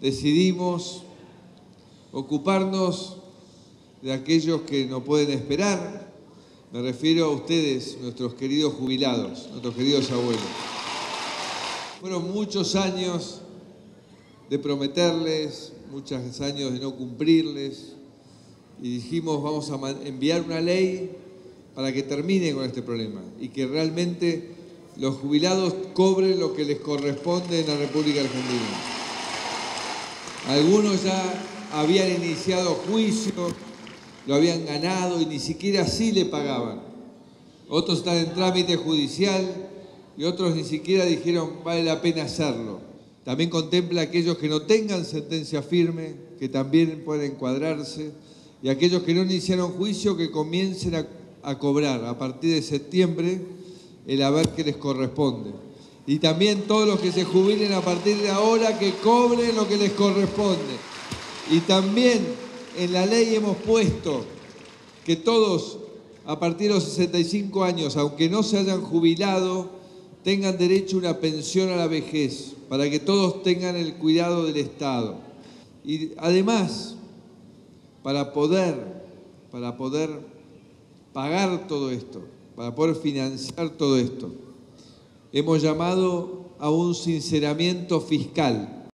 decidimos ocuparnos de aquellos que no pueden esperar. Me refiero a ustedes, nuestros queridos jubilados, nuestros queridos abuelos. Fueron muchos años de prometerles, muchos años de no cumplirles, y dijimos vamos a enviar una ley para que termine con este problema y que realmente los jubilados cobren lo que les corresponde en la República Argentina. Algunos ya habían iniciado juicio, lo habían ganado y ni siquiera así le pagaban. Otros están en trámite judicial y otros ni siquiera dijeron vale la pena hacerlo. También contempla a aquellos que no tengan sentencia firme, que también pueden encuadrarse, y aquellos que no iniciaron juicio que comiencen a cobrar a partir de septiembre el haber que les corresponde. Y también todos los que se jubilen a partir de ahora que cobren lo que les corresponde. Y también en la ley hemos puesto que todos a partir de los 65 años, aunque no se hayan jubilado, tengan derecho a una pensión a la vejez, para que todos tengan el cuidado del Estado. Y además, para poder pagar todo esto, para poder financiar todo esto, hemos llamado a un sinceramiento fiscal.